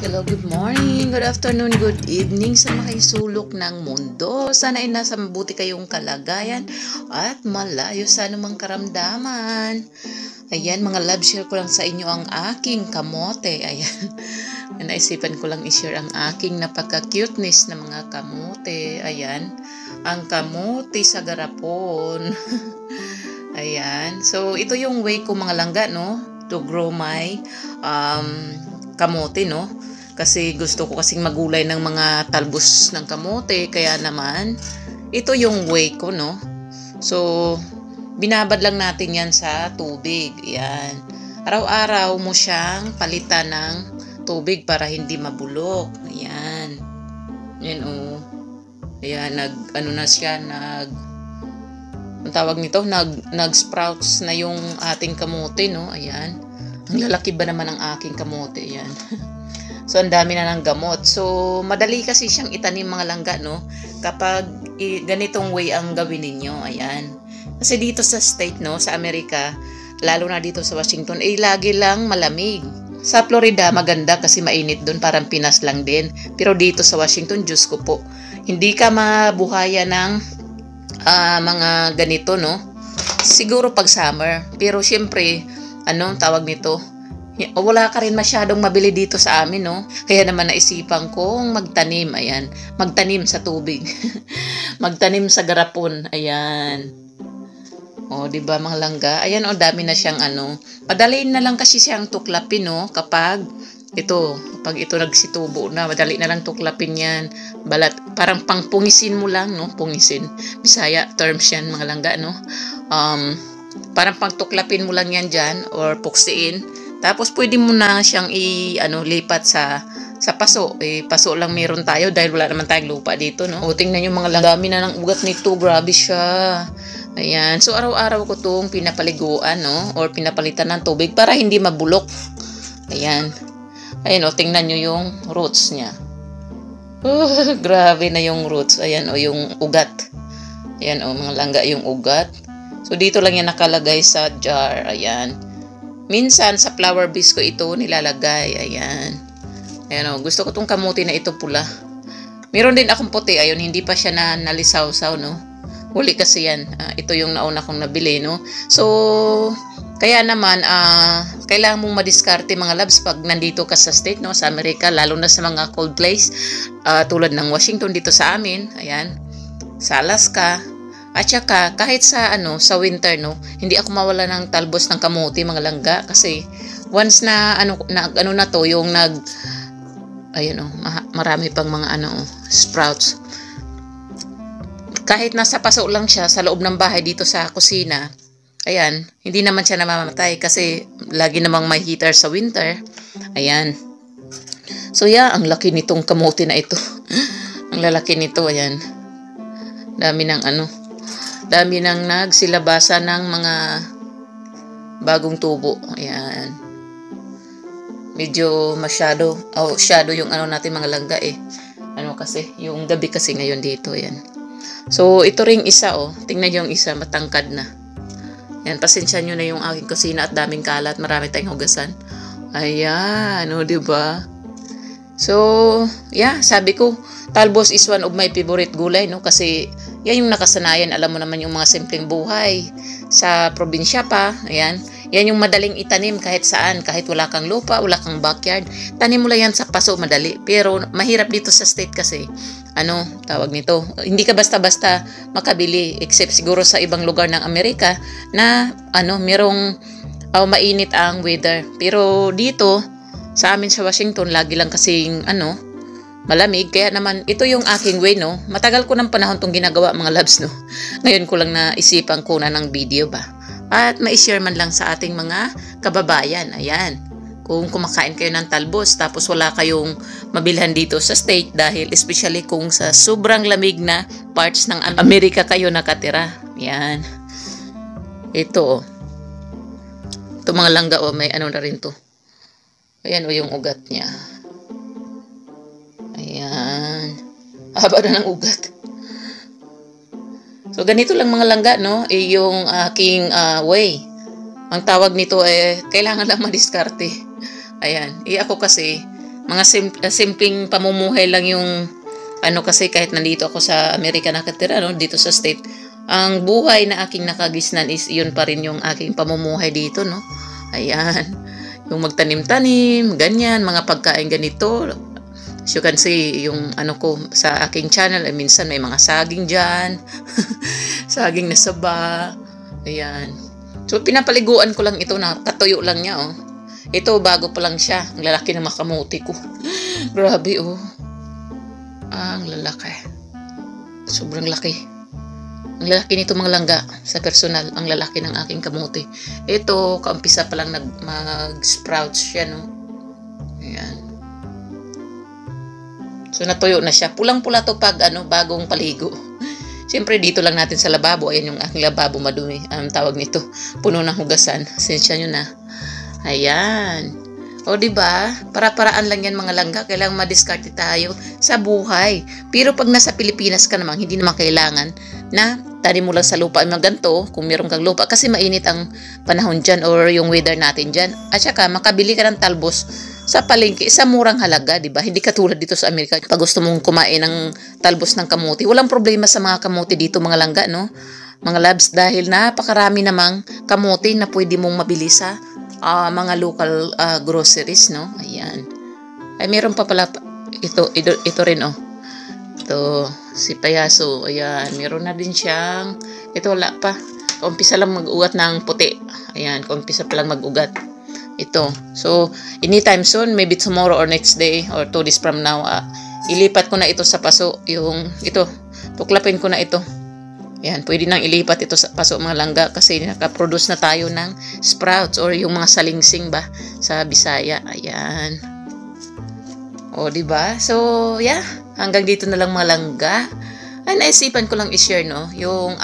Hello, good morning, good afternoon, good evening sa mga sulok ng mundo. Sana ay nasa mabuti kayong kalagayan at malayo sa anumang karamdaman. Ayan, mga love, share ko lang sa inyo ang aking kamote. Ayan, naisipan ko lang i-share ang aking napaka-cuteness na mga kamote. Ayan, ang kamote sa garapon. Ayan, so ito yung way ko mga langga, no, to grow my kamote, no. Kasi gusto ko kasing magulay ng mga talbos ng kamote. Kaya naman, ito yung way ko, no. So, binabad lang natin yan sa tubig. Yan. Araw-araw mo siyang palitan ng tubig para hindi mabulok. Ayan. Yan, oh. Ayan, na siya, ang tawag nito, nag-sprouts na yung ating kamote, no. Ayan. Ang lalaki ba naman ang aking kamote. Ayan. So, ang dami na ng gamot. So, madali kasi siyang itanim mga langga, no? Kapag ganitong way ang gawin ninyo. Ayan. Kasi dito sa state, no? Sa Amerika, lalo na dito sa Washington, lagi lang malamig. Sa Florida, maganda kasi mainit doon. Parang Pinas lang din. Pero dito sa Washington, Diyos ko po, hindi ka mabuhaya ng mga ganito, no? Siguro pag summer. Pero syempre, tawag nito? Wala ka rin masyadong mabili dito sa amin, no? Kaya naman naisipan kong magtanim, ayan. Magtanim sa tubig. Magtanim sa garapon, ayan. O, diba mga langga? Ayan, o, dami na siyang Madali na lang kasi siyang tuklapin, no? Kapag ito nagsitubo na, madali na lang tuklapin yan. Balat, parang pangpungisin mo lang, no? Pungisin. Bisaya terms yan, mga langga, no? Parang pangtuklapin mo lang yan dyan, or puksiin. Tapos pwede mo na siyang lipat sa paso. Paso lang meron tayo dahil wala naman tayong lupa dito, no? O, tingnan nyo mga langga, dami na ng ugat nito. Grabe siya. Ayan. So, araw-araw ko itong pinapaliguan, no? Or pinapalitan ng tubig para hindi mabulok. Ayan. Ayan, o, tingnan nyo yung roots niya. Grabe na yung roots. Ayan, o, yung ugat. Ayan, o, mga langga, yung ugat. So, dito lang yan nakalagay sa jar. Ayan. Minsan, sa flower vase ko ito nilalagay. Ayan. Ayan, o. Gusto ko itong kamuti na ito pula. Meron din akong puti. Ayun, hindi pa siya nalisaw-saw, no? Huli kasi yan. Ito yung nauna kong nabili, no? So, kaya naman, kailangan mong madiskarte mga loves pag nandito ka sa state, no? Sa Amerika, lalo na sa mga cold place. Tulad ng Washington dito sa amin. Ayan. Sa Alaska. At saka, kahit sa winter, no, hindi ako mawala ng talbos ng kamote, mga langga, kasi once na yung marami pang mga sprouts. Kahit nasa paso lang siya sa loob ng bahay dito sa kusina, ayan, hindi naman siya namamatay kasi lagi namang may heater sa winter. Ayan. So, yeah, ang laki nitong kamote na ito. Ang lalaki nito, ayan. Dami nang nagsilabasa ng mga bagong tubo. Ayan. Medyo shadow yung natin mga langga kasi, yung gabi kasi ngayon dito. Ayan. So, ito ring isa, tingnan yung isa, matangkad na. Ayan, pasensya nyo na yung aking kusina at daming kalat. Marami tayong hugasan. Ayan, diba? So, yeah, sabi ko, talbos is one of my favorite gulay, no? Kasi, yan yung nakasanayan. Alam mo naman yung mga simpleng buhay sa probinsya pa. Ayan. Yan yung madaling itanim kahit saan. Kahit wala kang lupa, wala kang backyard. Tanim mo lang yan sa paso, madali. Pero mahirap dito sa state kasi, tawag nito, hindi ka basta-basta makabili. Except siguro sa ibang lugar ng Amerika na, merong mainit ang weather. Pero dito, sa amin sa Washington, lagi lang kasing, malamig. Kaya naman, ito yung aking way, no? Matagal ko ng panahon itong ginagawa, mga loves, no? Ngayon ko lang naisipan ko na ng video ba? At ma-share man lang sa ating mga kababayan. Ayan. Kung kumakain kayo ng talbos, tapos wala kayong mabilhan dito sa state, dahil especially kung sa sobrang lamig na parts ng Amerika kayo nakatira. Ayan. Ito, Ito mga langga, may na rin to. Ayan, yung ugat niya. Ayan. Haba na ng ugat. So, ganito lang mga langga, no? Yung aking way. Ang tawag nito kailangan lang madiskarte. Ayan. Ako kasi, Mga simpleng pamumuhay lang yung ano, kasi kahit nandito ako sa Amerika nakatira, no, dito sa state, ang buhay na aking nakagisnan is yun pa rin yung aking pamumuhay dito, no. Ayan, yung magtanim-tanim, ganyan, mga pagkain ganito. As you can see, yung ano ko sa aking channel, ay minsan may mga saging dyan, saging na saba, ayan. So pinapaliguan ko lang ito, na katuyo lang niya, oh. Ito, bago pa lang siya. Ang lalaki ng mga kamote ko. Grabe, oh. Ang lalaki. Sobrang laki. Ang lalaki nito mga langga. Sa personal, ang lalaki ng aking kamote. Ito, kaumpisa pa lang mag-sprouts siya, no? Ayan. So, natuyo na siya. Pulang-pula to pag, bagong paligo. Siyempre, dito lang natin sa lababo. Ayan yung aking lababo, madumi. Ang tawag nito, puno ng hugasan. Sensya nyo na. Ayan. O, diba? Para-paraan lang yan mga langga. Kailangan madiskarte tayo sa buhay. Pero pag nasa Pilipinas ka naman, hindi naman kailangan na tanim mo lang sa lupa. Mga ganito, kung meron kang lupa. Kasi mainit ang panahon dyan or yung weather natin dyan. At saka, makabili ka ng talbos sa palengke sa murang halaga, diba? Hindi katulad dito sa Amerika. Pag gusto mong kumain ng talbos ng kamote, walang problema sa mga kamote dito mga langga, no? Mga labs, dahil napakarami namang kamote na pwede mong mabili sa mga local groceries, no? Ayan. Ay, meron pa pala ito rin, oh. Ito, si Paso. Ayan, meron na din siyang, ito wala pa. Kaumpisa lang mag-ugat ng puti. Ayan, kaumpisa pa lang mag-ugat. Ito. So, anytime soon, maybe tomorrow or next day or 2 days from now, ilipat ko na ito sa Paso. Yung, ito, tuklapin ko na ito. Ayan, pwede nang ilipat ito sa Paso mga langga kasi nakaproduce na tayo ng sprouts or yung mga salingsing ba sa Bisaya. Ayan. O, diba? So, yeah. Hanggang dito na lang mga langga. Ay, naisipan ko lang i-share, no? Yung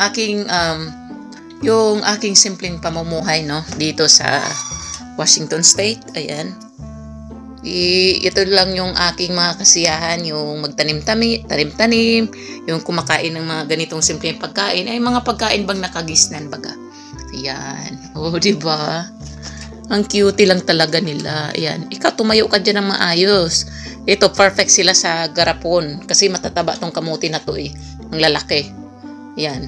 aking simpleng pamumuhay, no? Dito sa Washington State. Ayan. Ito lang yung aking mga kasiyahan, yung magtanim-tanim, yung kumakain ng mga ganitong simpleng pagkain, ay mga pagkain bang nakagisnan baga. Ayan. O, diba? Ang cute lang talaga nila. Ayan. Ikaw, tumayo ka dyan ng maayos. Ito, perfect sila sa garapon. Kasi matataba tong kamote na to, eh. Ang lalaki. Ayan.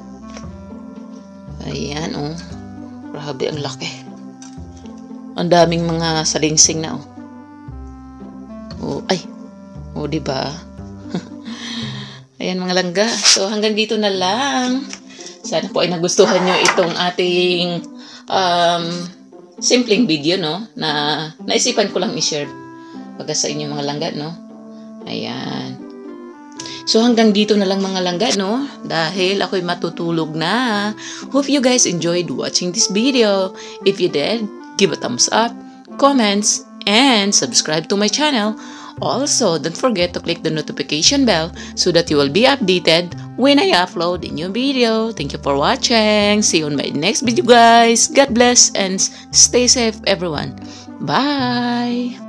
Ayan, oh. Grabe, ang laki. Ang daming mga salingsing na, oh. Oh, ay. Oh, diba? Ayan mga langga. So, hanggang dito na lang. Sana po ay nagustuhan nyo itong ating simpleng video, no? Na naisipan ko lang i-share baga sa inyo mga langga, no? Ayan. So, hanggang dito na lang mga langga, no? Dahil ako'y matutulog na. Hope you guys enjoyed watching this video. If you did, give a thumbs up, comments, and subscribe to my channel. Also, don't forget to click the notification bell so that you will be updated when I upload a new video. Thank you for watching. See you on my next video, guys. God bless and stay safe, everyone. Bye!